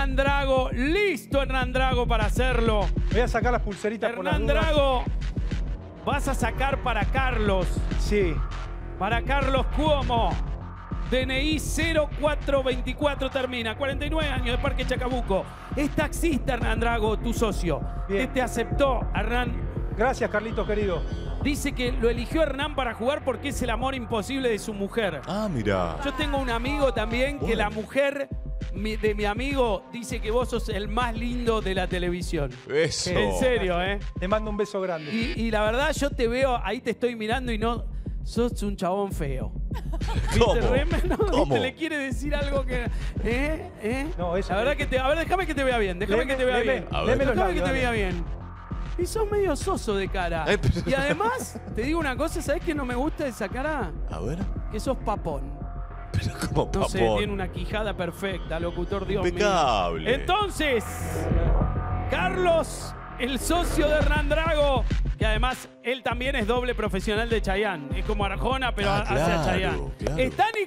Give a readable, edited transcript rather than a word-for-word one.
Hernán Drago, listo Hernán Drago para hacerlo. Voy a sacar las pulseritas por las Hernán dudas. Drago, vas a sacar para Carlos. Sí. Para Carlos Cuomo. DNI 0424 termina. 49 años de Parque Chacabuco. Es taxista Hernán Drago, tu socio. Bien. Te aceptó, Hernán. Gracias, Carlitos, querido. Dice que lo eligió Hernán para jugar porque es el amor imposible de su mujer. Ah, mirá. Yo tengo un amigo también que Bueno. la mujer de mi amigo dice que vos sos el más lindo de la televisión. Eso. En serio, ¿eh? Te mando un beso grande. Y la verdad yo te veo, ahí te estoy mirando y no... Sos un chabón feo. ¿Cómo? ¿Viste? ¿No? ¿Cómo? ¿Viste? Le quiere decir algo que... No, eso La verdad que te... A ver, déjame que te vea bien. Déjame que te vea bien. A ver. Léeme los Déjame que labios, te dale. vea bien. Y sos medio soso de cara. Pero- Y además, te digo una cosa, ¿sabés qué no me gusta de esa cara? A ver. Que sos papón. Pero como No sé, papón. tiene una quijada perfecta, locutor, Dios mío. Impecable. Entonces, Carlos, el socio de Hernán Drago, que además él también es doble profesional de Chayanne. Es como Arjona, pero Ah, hace a claro, Chayanne. claro. Están